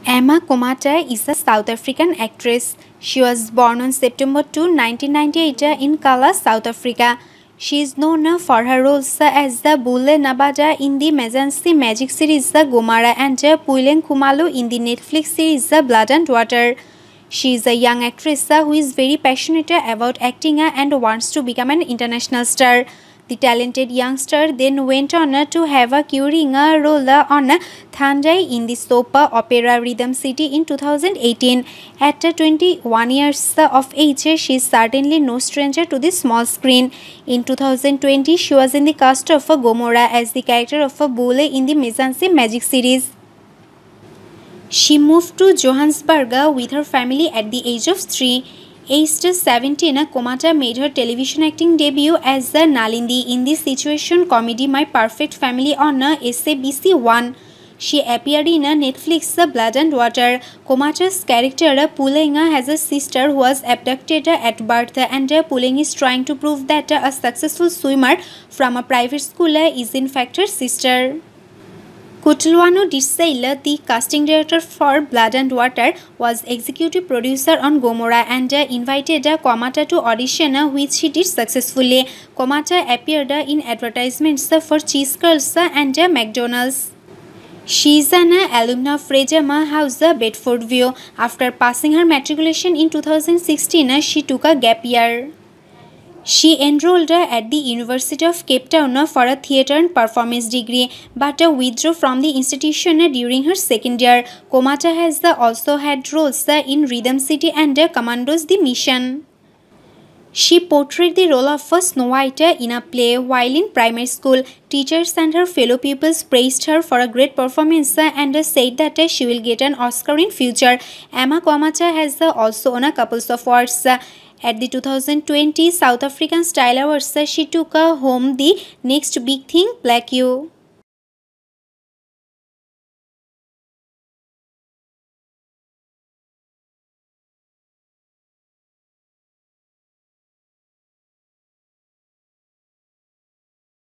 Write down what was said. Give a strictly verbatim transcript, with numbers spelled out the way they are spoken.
Emma Komata is a South African actress. She was born on September second, nineteen ninety-eight in Kala, South Africa. She is known for her roles as the Bule Nabada in the Mzansi Magic series The Gomara and Puilen Kumalu in the Netflix series The Blood and Water. She is a young actress who is very passionate about acting and wants to become an international star. The talented youngster then went on to have a curing role on Thandai in the soap opera Rhythm City in two thousand eighteen. At twenty-one years of age, she is certainly no stranger to the small screen. In two thousand twenty, she was in the cast of Gomorrah as the character of Bule in the Mzansi Magic series. She moved to Johannesburg with her family at the age of three. Aged seventeen, Komata made her television acting debut as Nalindi in the situation comedy My Perfect Family on S A B C one. She appeared in Netflix Blood and Water. Komata's character Pulenga has a sister who was abducted at birth, and Puleng is trying to prove that a successful swimmer from a private school is in fact her sister. Kutluwano Disail, the casting director for Blood and Water, was executive producer on Gomorrah and invited Komata to audition, which she did successfully. Komata appeared in advertisements for Cheese Curls and McDonald's. She is an alumna of Frejama House, Bedfordview. After passing her matriculation in two thousand sixteen, she took a gap year. She enrolled at the University of Cape Town for a theatre and performance degree, but withdrew from the institution during her second year. Komata has also had roles in Rhythm City and Commandos The Mission. She portrayed the role of Snow White in a play while in primary school. Teachers and her fellow pupils praised her for a great performance and said that she will get an Oscar in future. Emma Komata has also won a couple of awards. At the two thousand twenty South African Style Awards, she took home the Next Big Thing Black You.